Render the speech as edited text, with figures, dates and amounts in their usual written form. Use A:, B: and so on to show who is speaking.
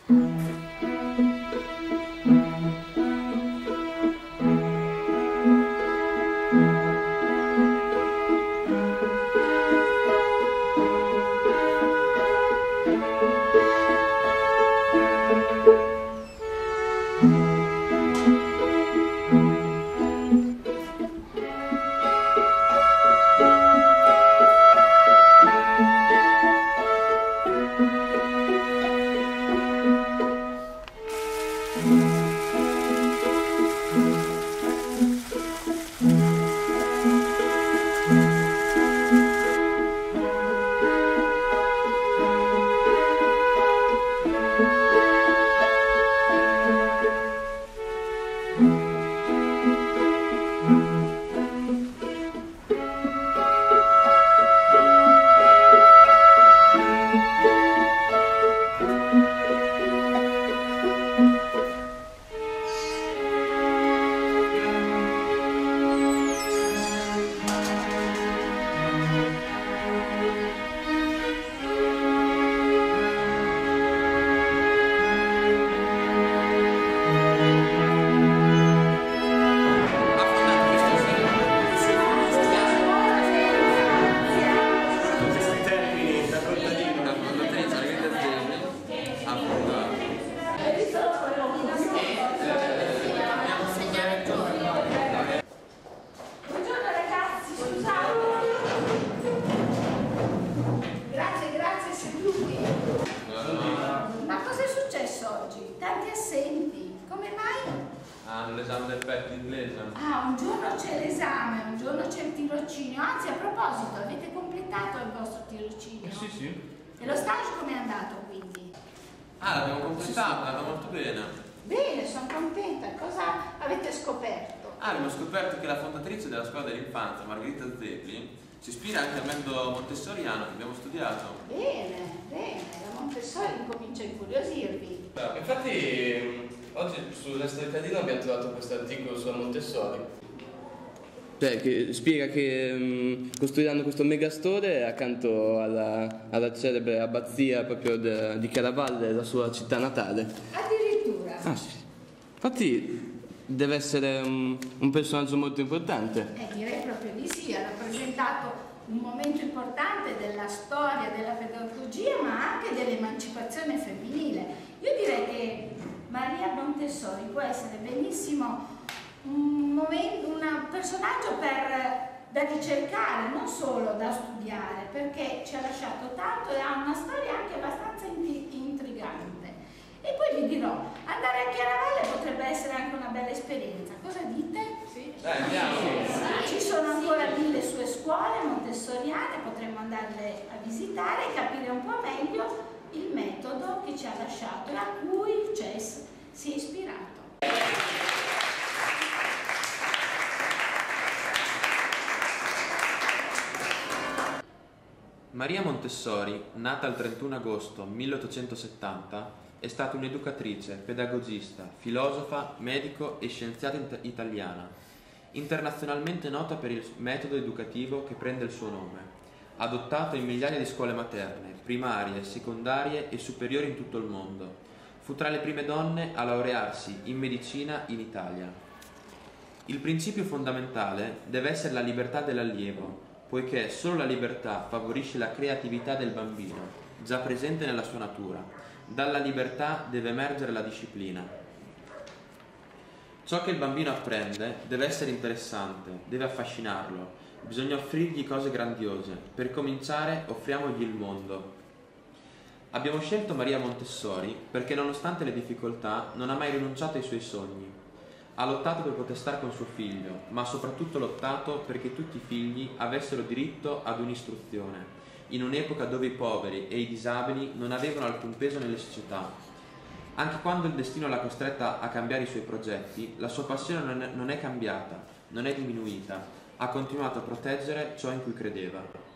A: Hanno l'esame del PET inglese.
B: Ah, un giorno c'è l'esame, un giorno c'è il tirocinio. Anzi, a proposito, avete completato il vostro tirocinio?
A: Sì, sì.
B: E lo stage com'è andato quindi?
A: Ah, l'abbiamo completato, è andato molto bene.
B: Bene, sono contenta. Cosa avete scoperto?
A: Ah, abbiamo scoperto che la fondatrice della scuola dell'infanzia, Margherita Zeppi, si ispira anche al metodo montessoriano che abbiamo studiato.
B: Bene, bene, la Montessori incomincia a incuriosirvi.
C: Infatti oggi sull'Est Cittadino abbiamo trovato questo articolo sulla Montessori. Cioè, che spiega che costruiranno questo megastore accanto alla celebre abbazia proprio di Chiaravalle, la sua città natale.
B: Addirittura?
C: Ah sì. Infatti deve essere un personaggio molto importante.
B: Direi proprio di sì, ha rappresentato un momento importante della storia della pedagogia, ma anche dell'emancipazione femminile. Io direi che Maria Montessori può essere benissimo un personaggio da ricercare, non solo da studiare, perché ci ha lasciato tanto e ha una storia anche abbastanza intrigante. E poi vi dirò, andare a Chiaravalle potrebbe essere anche una bella esperienza. Cosa dite? Sì.
A: Dai, andiamo!
B: Ci sono ancora 1000 sue scuole montessoriane, potremmo andarle a visitare e capire un po' meglio il metodo che ci ha lasciato e a cui il CES si è ispirato.
A: Maria Montessori, nata il 31 agosto 1870, è stata un'educatrice, pedagogista, filosofa, medico e scienziata italiana, internazionalmente nota per il metodo educativo che prende il suo nome, adottato in migliaia di scuole materne, primarie, secondarie e superiori in tutto il mondo. Fu tra le prime donne a laurearsi in medicina in Italia. Il principio fondamentale deve essere la libertà dell'allievo, poiché solo la libertà favorisce la creatività del bambino, già presente nella sua natura. Dalla libertà deve emergere la disciplina. Ciò che il bambino apprende deve essere interessante, deve affascinarlo. Bisogna offrirgli cose grandiose. Per cominciare, offriamogli il mondo. Abbiamo scelto Maria Montessori perché, nonostante le difficoltà, non ha mai rinunciato ai suoi sogni. Ha lottato per poter stare con suo figlio, ma ha soprattutto lottato perché tutti i figli avessero diritto ad un'istruzione, in un'epoca dove i poveri e i disabili non avevano alcun peso nelle società. Anche quando il destino l'ha costretta a cambiare i suoi progetti, la sua passione non è cambiata, non è diminuita, ha continuato a proteggere ciò in cui credeva.